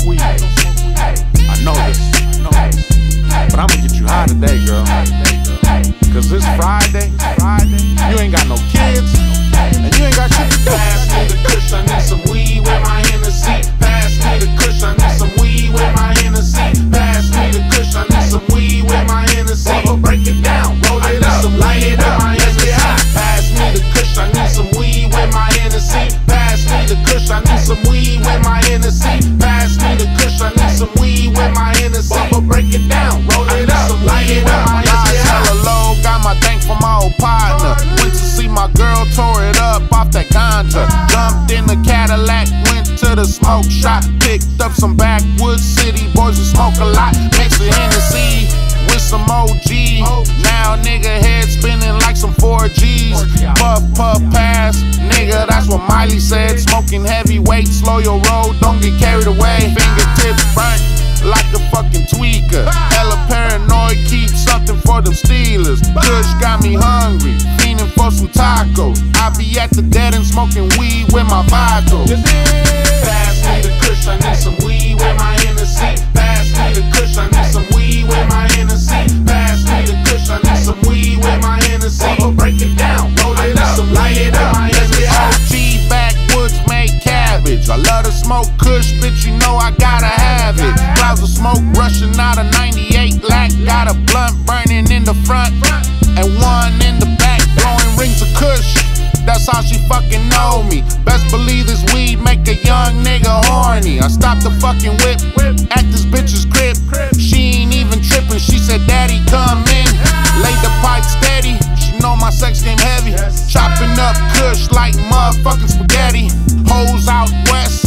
weed. I know this. But I'ma get you high today, girl. Cause it's Friday. You ain't got no kids. And you ain't got shit to do. Pass me the kush, I need some weed with my Hennessy. Pass me the kush, I need some weed with my Hennessy. Pass me the kush, I need some weed with my Hennessy. Break it down, roll it up, some light it up, my Hennessy. Pass me the kush, I need some weed with my Hennessy. Pass me the kush, I need some weed with my Hennessy. Pass me the kush, I need some weed with my Hennessy. Break it down, roll it up, some light it up, my Hennessy. Hella low, got my thanks from my old partner. Went to see my girl, tore it up off that ganja. Jumped in the Cadillac, went to the smoke shop. Picked up some backwoods city boys who smoke a lot. Mixed the Hennessy with some OG. Now nigga head spinning like some 4Gs. Puff, puff, pass, nigga, that's what Miley said. Smoking heavyweight, slow your roll, don't get carried away. Fingertips burnt like a fucking tweaker. Hella paranoid, keep something for them Steelers. Kush got me hungry, fiending for some tacos. I be at the dead and smoking weed with my vitals. Pass me the kush, I need some weed with my Hennessy. Pass me the kush, I need some weed with my Hennessy. Pass me the kush, I need some weed with my Hennessy. Break it down, roll it up, some light it up, my Hennessy. OG backwoods made cabbage. I love to smoke kush, bitch, you know I gotta have it. Clouds of smoke rushing out of 98 lack. Got a blunt burning in the front and one in the back, blowing rings of kush. That's how she fucking know me. Best believe this weed make a young nigga horny. I stopped the fucking whip at this bitch's crib. She ain't even tripping, she said, "Daddy, come in." Laid the pipe steady, she know my sex game heavy. Chopping up kush like motherfucking spaghetti. Hoes out west,